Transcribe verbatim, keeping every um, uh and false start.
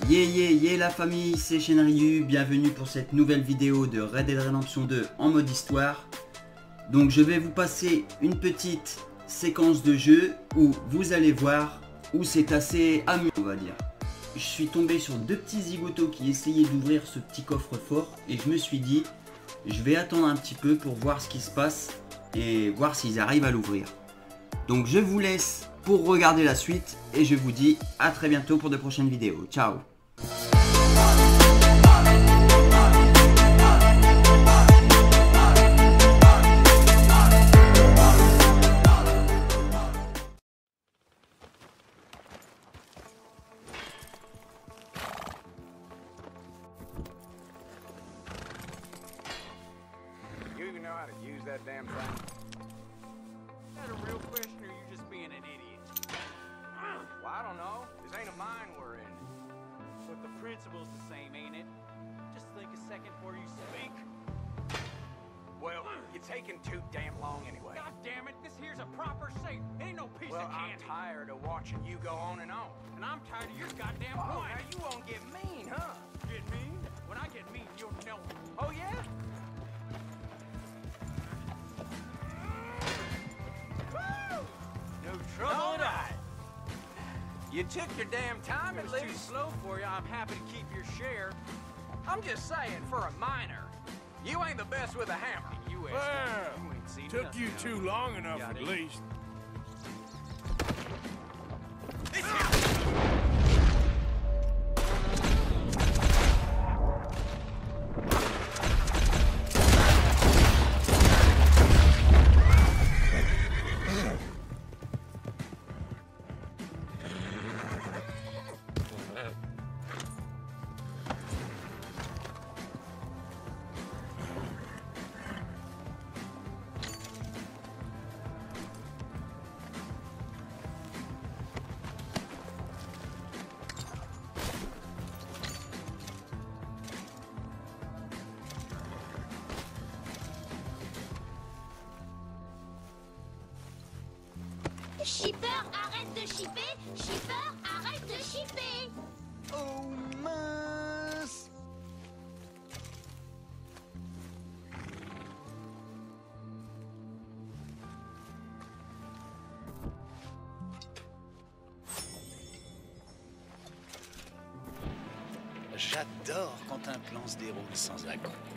Yeah yeah yeah la famille, c'est Shenryu, bienvenue pour cette nouvelle vidéo de Red Dead Redemption deux en mode histoire. Donc je vais vous passer une petite séquence de jeu où vous allez voir où c'est assez amusant, on va dire. Je suis tombé sur deux petits zigotos qui essayaient d'ouvrir ce petit coffre-fort et je me suis dit, je vais attendre un petit peu pour voir ce qui se passe et voir s'ils arrivent à l'ouvrir. Donc je vous laisse pour regarder la suite et je vous dis à très bientôt pour de prochaines vidéos. Ciao. You even know how to use that damn thing? Is that a real question or are you just being an idiot? Well, I don't know. This ain't a mine we're in. But the principle's the same, ain't it? Just think a second before you speak. Well, you're taking too damn long anyway. God damn it, this here's a proper safe. It ain't no piece Well, of I'm candy. tired of watching you go on and on. And I'm tired of your goddamn Oh, whine. now you won't get mean, huh? Get mean? When I get mean, you'll know it. Oh, yeah? Woo! No trouble All at all. right. You took your damn time If at it's too least. slow for you, I'm happy to keep your share. I'm just saying, for a miner, you ain't the best with a hammer. You asked Well, you ain't seen took nothing you out too of it. long enough Got at it. least. Shipper, arrête de shipper! Shipper, arrête de shipper! Oh, mince! J'adore quand un plan se déroule sans accroc.